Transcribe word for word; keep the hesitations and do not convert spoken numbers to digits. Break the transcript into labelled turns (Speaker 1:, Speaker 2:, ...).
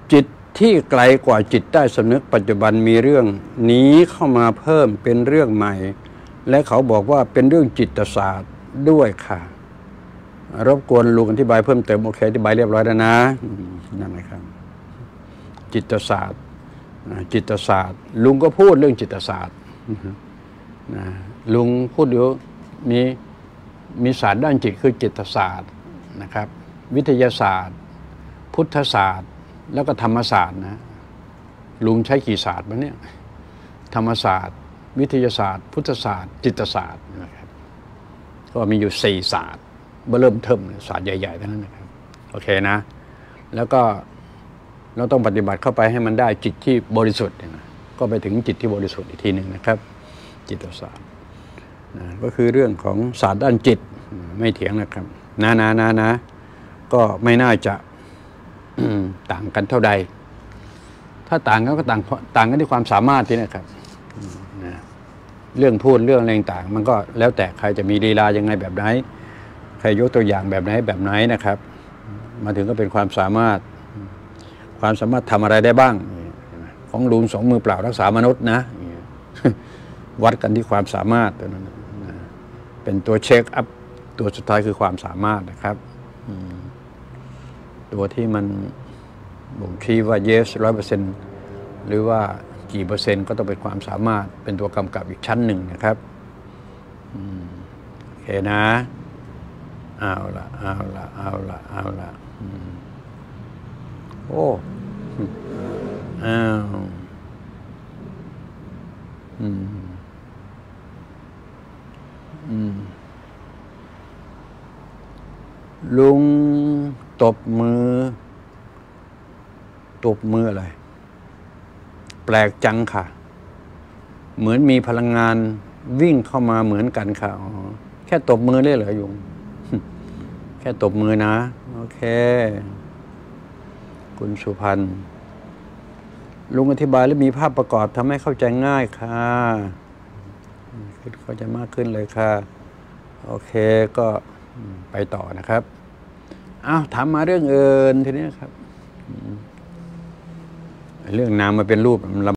Speaker 1: จิตที่ไกลกว่าจิตใต้สำนึกปัจจุบันมีเรื่องนี้เข้ามาเพิ่มเป็นเรื่องใหม่และเขาบอกว่าเป็นเรื่องจิตศาสตร์ด้วยค่ะรบกวนลุงอธิบายเพิ่มเติมโอเคอธิบายเรียบร้อยแล้วนะนั่นนะครับจิตศาสตร์จิตศาสตร์ลุงก็พูดเรื่องจิตศาสตร์ลุงพูดอยู่มีมีศาสตร์ด้านจิตคือจิตศาสตร์นะครับวิทยาศาสตร์พุทธศาสตร์แล้วก็ธรรมศาสตร์นะลุงใช้กี่ศาสตร์วะเนี่ยธรรมศาสตร์วิทยาศาสตร์พุทธศาสตร์จิตศาสตร์นะครับก็มีอยู่สี่ศาสตร์เริ่มเทิมศาสตร์ใหญ่ๆทั้งนั้นนะครับโอเคนะแล้วก็เราต้องปฏิบัติเข้าไปให้มันได้จิตที่บริสุทธิ์นะก็ไปถึงจิตที่บริสุทธิ์อีกทีหนึ่งนะครับจิตศาสตร์นะก็คือเรื่องของศาสตร์ด้านจิตไม่เถียงนะครับนะนะนะนะก็ไม่น่าจะต่างกันเท่าใดถ้าต่างกันก็ต่างต่างกันที่ความสามารถที่นะครับนะเรื่องพูดเรื่องอะไรต่างมันก็แล้วแต่ใครจะมีลีลายังไงแบบไหนใครยกตัวอย่างแบบไหนแบบไหนนะครับมาถึงก็เป็นความสามารถความสามารถทำอะไรได้บ้างของลุงสองมือเปล่ารักษามนุษย์นะวัดกันที่ความสามารถเป็นตัวเช็คอัพตัวสุดท้ายคือความสามารถนะครับตัวที่มันบ่งชี้ว่า yes ร้อยเปอร์เซ็นต์หรือว่ากี่เปอร์เซ็นต์ก็ต้องเป็นความสามารถเป็นตัวกำกับอีกชั้นหนึ่งนะครับโอเคนะเอาละเอาละเอาละเอาละโอ้อ้าวอืมอืมลุงตบมือตบมืออะไรแปลกจังค่ะเหมือนมีพลังงานวิ่งเข้ามาเหมือนกันค่ะอ๋อแค่ตบมือได้เหรอยุง แค่ตบมือนะโอเคคุณสุพรรณลุงอธิบายและมีภาพประกอบทำให้เข้าใจง่ายค่ะเข้าใจมากขึ้นเลยค่ะโอเคก็ไปต่อนะครับอ้าวถามมาเรื่องอื่นทีนี้ครับเรื่องนามมาเป็นรูป